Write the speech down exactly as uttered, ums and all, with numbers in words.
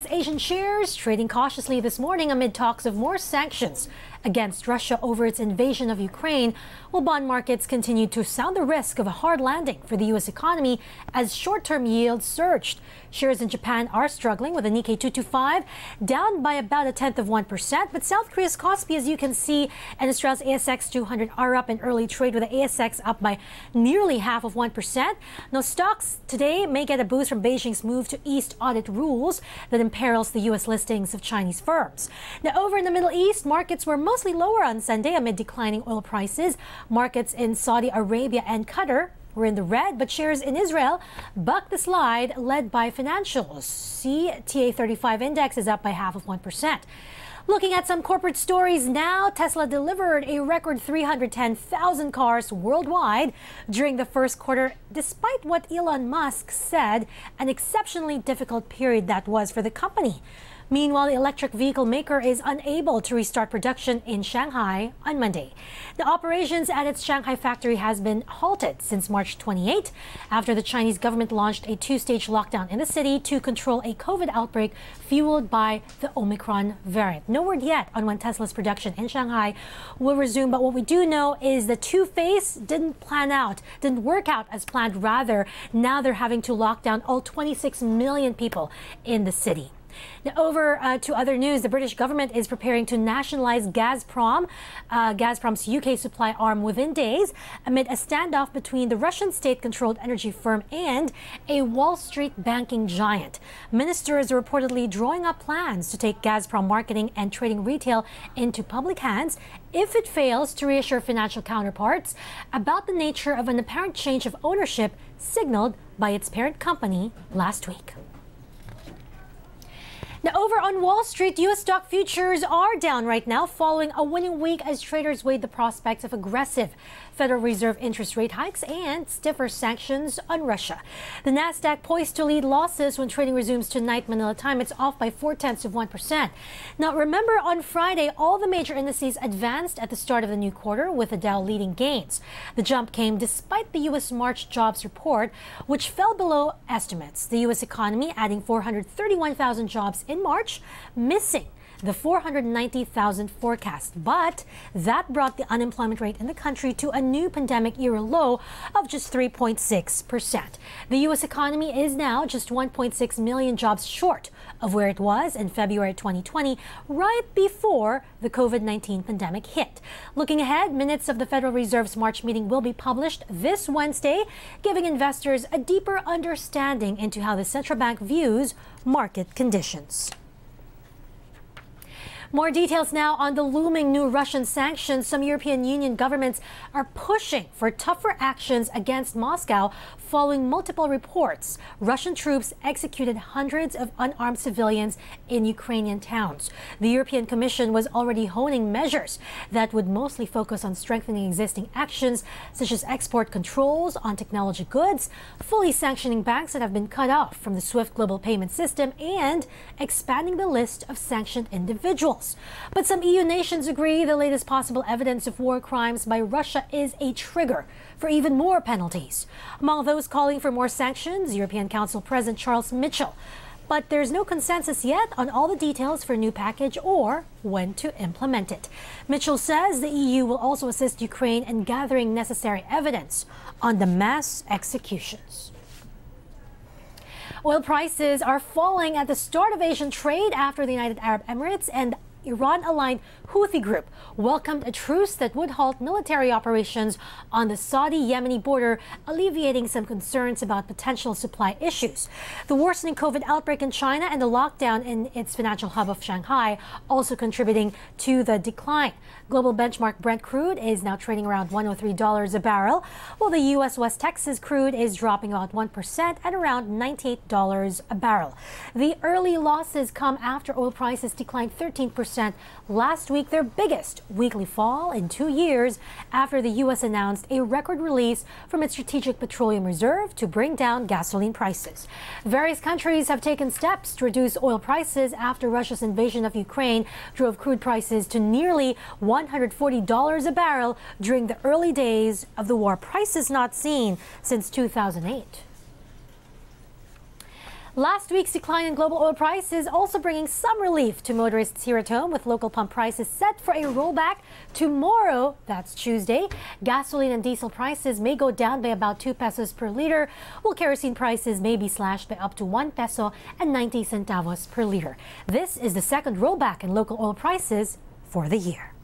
Asian shares trading cautiously this morning amid talks of more sanctions against Russia over its invasion of Ukraine, while bond markets continue to sound the risk of a hard landing for the U S economy as short-term yields surged. Shares in Japan are struggling, with the Nikkei two twenty-five down by about a tenth of one percent. But South Korea's Kospi, as you can see, and Australia's A S X two hundred are up in early trade, with the A S X up by nearly half of one percent. Now, stocks today may get a boost from Beijing's move to ease audit rules that imperils the U S listings of Chinese firms. Now, over in the Middle East, markets were mostly lower on Sunday amid declining oil prices. Markets in Saudi Arabia and Qatar were in the red, but shares in Israel bucked the slide, led by financials. C T A thirty-five index is up by half of one percent. Looking at some corporate stories now, Tesla delivered a record three hundred ten thousand cars worldwide during the first quarter, despite what Elon Musk said an exceptionally difficult period that was for the company. Meanwhile, the electric vehicle maker is unable to restart production in Shanghai on Monday. The operations at its Shanghai factory has been halted since March twenty-eighth after the Chinese government launched a two-stage lockdown in the city to control a COVID outbreak fueled by the Omicron variant. No word yet on when Tesla's production in Shanghai will resume, but what we do know is the Two-Face didn't plan out, didn't work out as planned. Rather, now they're having to lock down all twenty-six million people in the city. Now, over uh, to other news, the British government is preparing to nationalize Gazprom, uh, Gazprom's U K supply arm, within days amid a standoff between the Russian state-controlled energy firm and a Wall Street banking giant. Ministers are reportedly drawing up plans to take Gazprom marketing and trading retail into public hands if it fails to reassure financial counterparts about the nature of an apparent change of ownership signaled by its parent company last week. Now, over on Wall Street, U S stock futures are down right now following a winning week as traders weighed the prospects of aggressive Federal Reserve interest rate hikes and stiffer sanctions on Russia. The Nasdaq poised to lead losses when trading resumes tonight Manila time. It's off by four tenths of one percent. Now, remember, on Friday, all the major indices advanced at the start of the new quarter, with the Dow leading gains. The jump came despite the U S March jobs report, which fell below estimates. The U S economy adding four hundred thirty-one thousand jobs in March, missing the four hundred ninety thousand forecast. But that brought the unemployment rate in the country to a new pandemic-era low of just three point six percent. The U S economy is now just one point six million jobs short of where it was in February twenty twenty, right before the COVID nineteen pandemic hit. Looking ahead, minutes of the Federal Reserve's March meeting will be published this Wednesday, giving investors a deeper understanding into how the central bank views market conditions. More details now on the looming new Russian sanctions. Some European Union governments are pushing for tougher actions against Moscow following multiple reports Russian troops executed hundreds of unarmed civilians in Ukrainian towns. The European Commission was already honing measures that would mostly focus on strengthening existing actions, such as export controls on technology goods, fully sanctioning banks that have been cut off from the SWIFT global payment system, and expanding the list of sanctioned individuals. But some E U nations agree the latest possible evidence of war crimes by Russia is a trigger for even more penalties. Among those calling for more sanctions, European Council President Charles Michel. But there's no consensus yet on all the details for a new package or when to implement it. Mitchell says the E U will also assist Ukraine in gathering necessary evidence on the mass executions. Oil prices are falling at the start of Asian trade after the United Arab Emirates and Iran-aligned Houthi group welcomed a truce that would halt military operations on the Saudi-Yemeni border, alleviating some concerns about potential supply issues. The worsening COVID outbreak in China and the lockdown in its financial hub of Shanghai also contributing to the decline. Global benchmark Brent crude is now trading around one hundred three dollars a barrel, while the U S West Texas crude is dropping about one percent at around ninety-eight dollars a barrel. The early losses come after oil prices declined thirteen percent last week, their biggest weekly fall in two years after the U S announced a record release from its Strategic Petroleum Reserve to bring down gasoline prices. Various countries have taken steps to reduce oil prices after Russia's invasion of Ukraine drove crude prices to nearly one hundred forty dollars a barrel during the early days of the war, prices not seen since two thousand eight. Last week's decline in global oil prices also bringing some relief to motorists here at home, with local pump prices set for a rollback tomorrow. That's Tuesday. Gasoline and diesel prices may go down by about two pesos per liter, while kerosene prices may be slashed by up to one peso and ninety centavos per liter. This is the second rollback in local oil prices for the year.